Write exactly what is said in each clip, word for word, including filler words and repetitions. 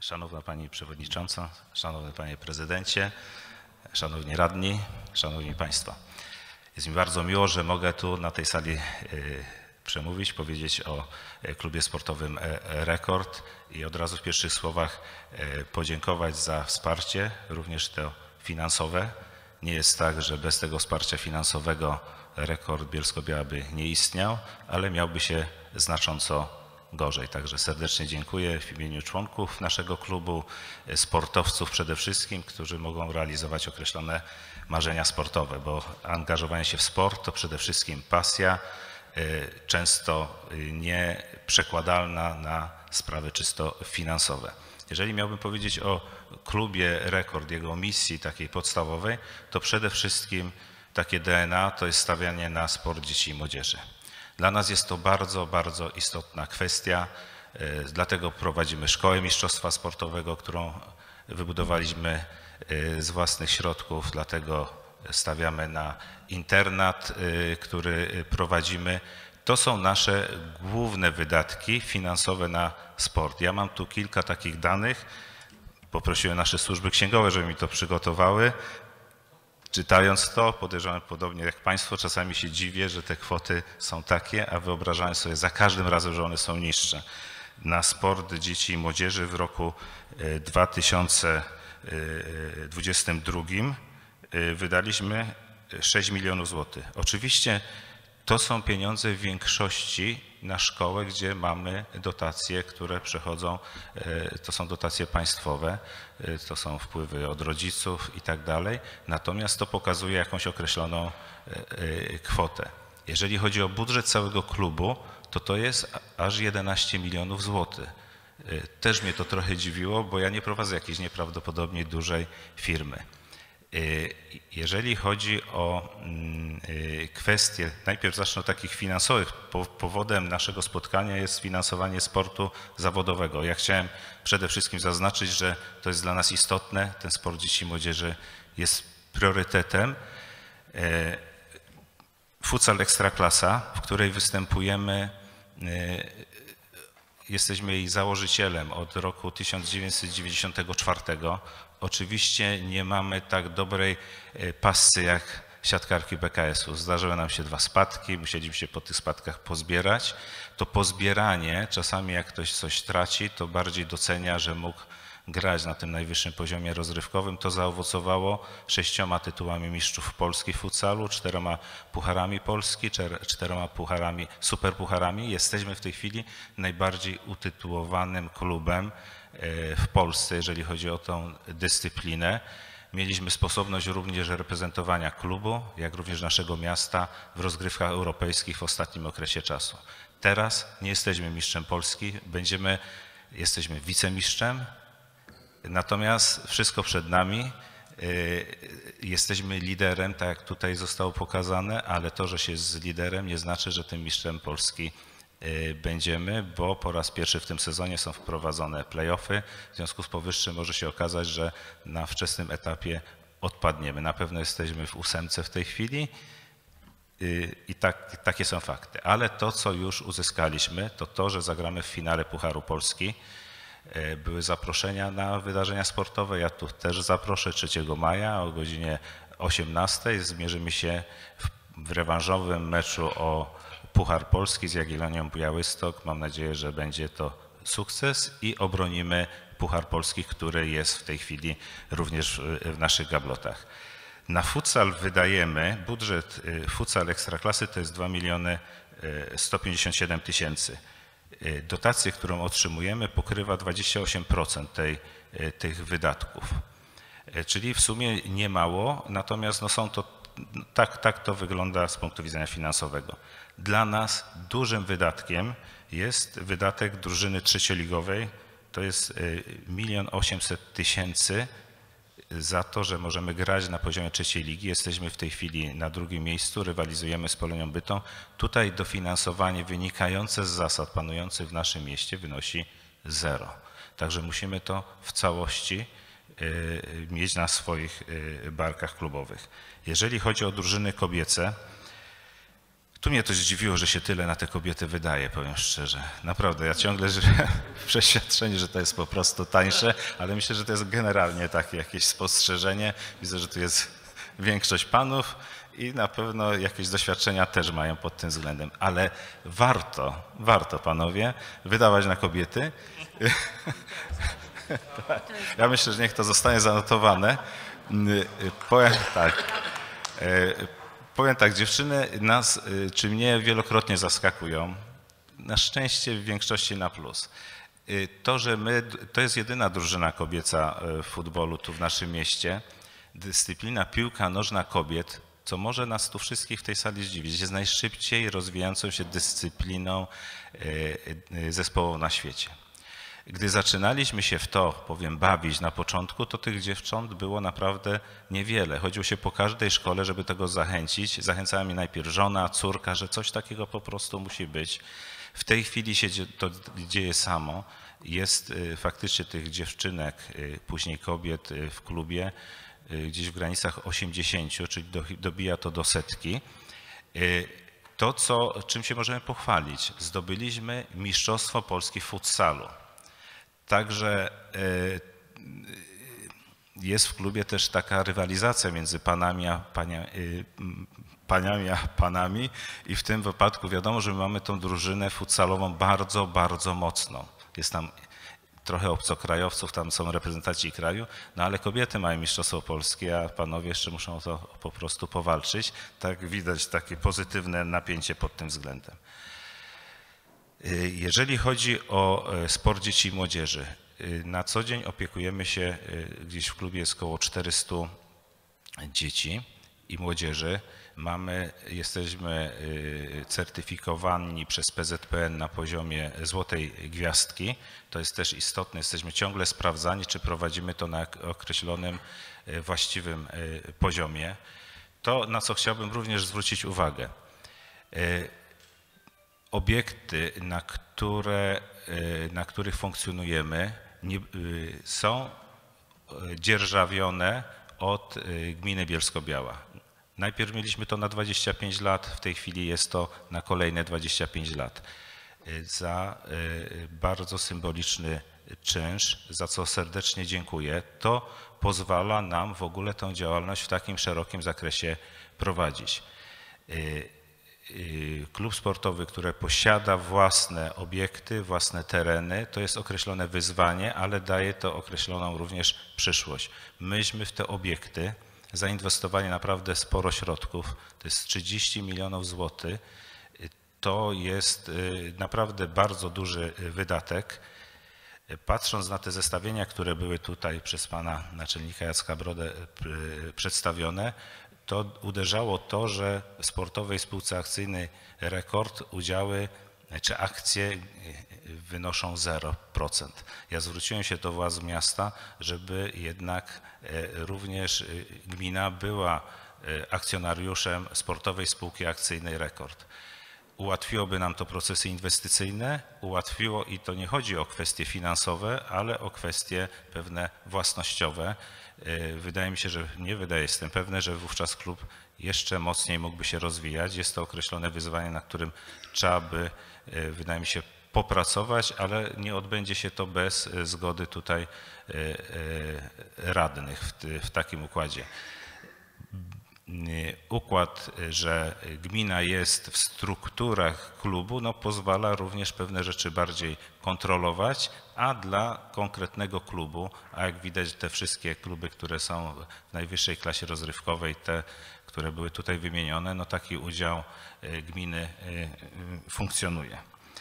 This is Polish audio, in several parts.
Szanowna Pani Przewodnicząca, Szanowny Panie Prezydencie, Szanowni Radni, Szanowni Państwo. Jest mi bardzo miło, że mogę tu na tej sali przemówić, powiedzieć o klubie sportowym Rekord i od razu w pierwszych słowach podziękować za wsparcie, również to finansowe. Nie jest tak, że bez tego wsparcia finansowego Rekord Bielsko-Biała by nie istniał, ale miałby się znacząco gorzej. Także serdecznie dziękuję w imieniu członków naszego klubu, sportowców przede wszystkim, którzy mogą realizować określone marzenia sportowe, bo angażowanie się w sport to przede wszystkim pasja, często nieprzekładalna na sprawy czysto finansowe. Jeżeli miałbym powiedzieć o klubie Rekord, jego misji takiej podstawowej, to przede wszystkim takie D N A to jest stawianie na sport dzieci i młodzieży. Dla nas jest to bardzo, bardzo istotna kwestia, dlatego prowadzimy szkołę mistrzostwa sportowego, którą wybudowaliśmy z własnych środków, dlatego stawiamy na internat, który prowadzimy. To są nasze główne wydatki finansowe na sport. Ja mam tu kilka takich danych. Poprosiłem nasze służby księgowe, żeby mi to przygotowały. Czytając to, podejrzewam podobnie jak Państwo, czasami się dziwię, że te kwoty są takie, a wyobrażałem sobie za każdym razem, że one są niższe. Na sport dzieci i młodzieży w roku dwa tysiące dwudziestym drugim wydaliśmy sześć milionów złotych. Oczywiście to są pieniądze w większości na szkołę, gdzie mamy dotacje, które przechodzą, to są dotacje państwowe, to są wpływy od rodziców i tak dalej, natomiast to pokazuje jakąś określoną kwotę. Jeżeli chodzi o budżet całego klubu, to to jest aż jedenaście milionów złotych. Też mnie to trochę dziwiło, bo ja nie prowadzę jakiejś nieprawdopodobnie dużej firmy. Jeżeli chodzi o kwestie, najpierw zacznę od takich finansowych. Powodem naszego spotkania jest finansowanie sportu zawodowego. Ja chciałem przede wszystkim zaznaczyć, że to jest dla nas istotne. Ten sport dzieci i młodzieży jest priorytetem. Futsal Ekstraklasa, w której występujemy, jesteśmy jej założycielem od roku tysiąc dziewięćset dziewięćdziesiątego czwartego. Oczywiście nie mamy tak dobrej pasy jak siatkarki B K S u. Zdarzyły nam się dwa spadki, musieliśmy się po tych spadkach pozbierać. To pozbieranie, czasami jak ktoś coś traci, to bardziej docenia, że mógł grać na tym najwyższym poziomie rozrywkowym. To zaowocowało sześcioma tytułami mistrzów Polski w futsalu, czterema pucharami Polski, czterema pucharami, superpucharami. Jesteśmy w tej chwili najbardziej utytułowanym klubem w Polsce, jeżeli chodzi o tą dyscyplinę. Mieliśmy sposobność również reprezentowania klubu, jak również naszego miasta w rozgrywkach europejskich w ostatnim okresie czasu. Teraz nie jesteśmy mistrzem Polski, będziemy, jesteśmy wicemistrzem, natomiast wszystko przed nami. Jesteśmy liderem, tak jak tutaj zostało pokazane, ale to, że się jest liderem, nie znaczy, że tym mistrzem Polski będziemy, bo po raz pierwszy w tym sezonie są wprowadzone play-offy. W związku z powyższym może się okazać, że na wczesnym etapie odpadniemy. Na pewno jesteśmy w ósemce w tej chwili i tak, takie są fakty. Ale to, co już uzyskaliśmy, to to, że zagramy w finale Pucharu Polski. Były zaproszenia na wydarzenia sportowe. Ja tu też zaproszę trzeciego maja o godzinie osiemnastej. Zmierzymy się w, w rewanżowym meczu o Puchar Polski z Jagiellonią Białystok. Mam nadzieję, że będzie to sukces i obronimy Puchar Polski, który jest w tej chwili również w naszych gablotach. Na futsal wydajemy, budżet futsal Ekstraklasy to jest dwa miliony sto pięćdziesiąt siedem tysięcy. Dotację, którą otrzymujemy, pokrywa dwadzieścia osiem procent tej, tych wydatków. Czyli w sumie nie mało, natomiast no są to, tak, tak to wygląda z punktu widzenia finansowego. Dla nas dużym wydatkiem jest wydatek drużyny trzecioligowej. To jest milion osiemset tysięcy za to, że możemy grać na poziomie trzeciej ligi. Jesteśmy w tej chwili na drugim miejscu, rywalizujemy z Polonią Bytom. Tutaj dofinansowanie wynikające z zasad panujących w naszym mieście wynosi zero. Także musimy to w całości mieć na swoich barkach klubowych. Jeżeli chodzi o drużyny kobiece, Tu mnie to zdziwiło, że się tyle na te kobiety wydaje, powiem szczerze. Naprawdę, ja ciągle żyję w przeświadczeniu, że to jest po prostu tańsze, ale myślę, że to jest generalnie takie jakieś spostrzeżenie. Widzę, że tu jest większość panów i na pewno jakieś doświadczenia też mają pod tym względem. Ale warto, warto panowie, wydawać na kobiety. Ja myślę, że niech to zostanie zanotowane. Powiem tak. Powiem tak, dziewczyny nas, czy mnie wielokrotnie zaskakują, na szczęście w większości na plus. To, że my, to jest jedyna drużyna kobieca w futbolu tu w naszym mieście, dyscyplina piłka nożna kobiet, co może nas tu wszystkich w tej sali zdziwić, jest najszybciej rozwijającą się dyscypliną zespołową na świecie. Gdy zaczynaliśmy się w to, powiem, bawić na początku, to tych dziewcząt było naprawdę niewiele. Chodziło się po każdej szkole, żeby tego zachęcić. Zachęcała mnie najpierw żona, córka, że coś takiego po prostu musi być. W tej chwili się to dzieje samo. Jest faktycznie tych dziewczynek, później kobiet w klubie gdzieś w granicach osiemdziesięciu, czyli dobija to do setki. To, co, czym się możemy pochwalić, zdobyliśmy Mistrzostwo Polski w futsalu. Także jest w klubie też taka rywalizacja między panami a, pania, paniami a panami i w tym wypadku wiadomo, że my mamy tą drużynę futsalową bardzo, bardzo mocną. Jest tam trochę obcokrajowców, tam są reprezentanci kraju, no ale kobiety mają Mistrzostwo Polskie, a panowie jeszcze muszą o to po prostu powalczyć. Tak widać takie pozytywne napięcie pod tym względem. Jeżeli chodzi o sport dzieci i młodzieży, na co dzień opiekujemy się, gdzieś w klubie jest około czterystu dzieci i młodzieży. Mamy, jesteśmy certyfikowani przez P Z P N na poziomie złotej gwiazdki. To jest też istotne, jesteśmy ciągle sprawdzani, czy prowadzimy to na określonym właściwym poziomie. To, na co chciałbym również zwrócić uwagę. Obiekty, na, które, na których funkcjonujemy, nie, są dzierżawione od gminy Bielsko-Biała. Najpierw mieliśmy to na dwadzieścia pięć lat, w tej chwili jest to na kolejne dwadzieścia pięć lat. Za bardzo symboliczny czynsz, za co serdecznie dziękuję. To pozwala nam w ogóle tę działalność w takim szerokim zakresie prowadzić. Klub sportowy, który posiada własne obiekty, własne tereny, to jest określone wyzwanie, ale daje to określoną również przyszłość. Myśmy w te obiekty zainwestowali naprawdę sporo środków, to jest trzydzieści milionów złotych, to jest naprawdę bardzo duży wydatek. Patrząc na te zestawienia, które były tutaj przez pana naczelnika Jacka Brodę przedstawione, to uderzało to, że w Sportowej Spółce Akcyjnej Rekord udziały czy akcje wynoszą zero procent. Ja zwróciłem się do władz miasta, żeby jednak również gmina była akcjonariuszem Sportowej Spółki Akcyjnej Rekord. Ułatwiłoby nam to procesy inwestycyjne, ułatwiło i to nie chodzi o kwestie finansowe, ale o kwestie pewne własnościowe. Wydaje mi się, że nie wydaje, jestem pewny, że wówczas klub jeszcze mocniej mógłby się rozwijać. Jest to określone wyzwanie, na którym trzeba by, wydaje mi się, popracować, ale nie odbędzie się to bez zgody tutaj radnych w, w takim układzie. Układ, że gmina jest w strukturach klubu, no pozwala również pewne rzeczy bardziej kontrolować, a dla konkretnego klubu, a jak widać te wszystkie kluby, które są w najwyższej klasie rozrywkowej, te, które były tutaj wymienione, no taki udział gminy funkcjonuje.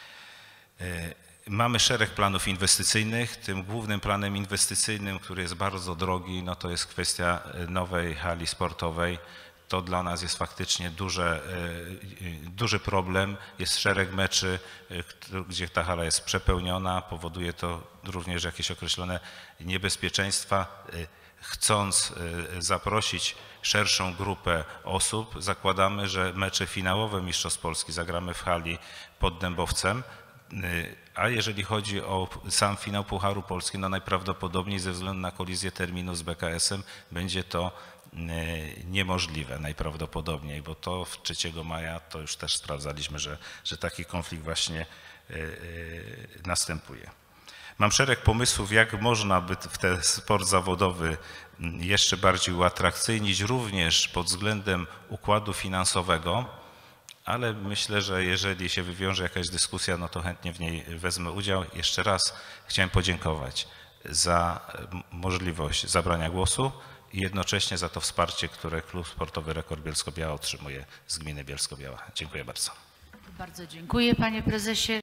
Mamy szereg planów inwestycyjnych. Tym głównym planem inwestycyjnym, który jest bardzo drogi, no to jest kwestia nowej hali sportowej. To dla nas jest faktycznie duże, duży problem. Jest szereg meczy, gdzie ta hala jest przepełniona. Powoduje to również jakieś określone niebezpieczeństwa. Chcąc zaprosić szerszą grupę osób, zakładamy, że mecze finałowe Mistrzostw Polski zagramy w hali pod Dębowcem. A jeżeli chodzi o sam finał Pucharu Polski, no najprawdopodobniej ze względu na kolizję terminu z B K S em będzie to niemożliwe najprawdopodobniej, bo to w trzeciego maja to już też sprawdzaliśmy, że, że taki konflikt właśnie następuje. Mam szereg pomysłów, jak można by w ten sport zawodowy jeszcze bardziej uatrakcyjnić, również pod względem układu finansowego, ale myślę, że jeżeli się wywiąże jakaś dyskusja, no to chętnie w niej wezmę udział. Jeszcze raz chciałem podziękować za możliwość zabrania głosu i jednocześnie za to wsparcie, które Klub Sportowy Rekord Bielsko-Biała otrzymuje z gminy Bielsko-Biała. Dziękuję bardzo. Bardzo dziękuję, panie prezesie.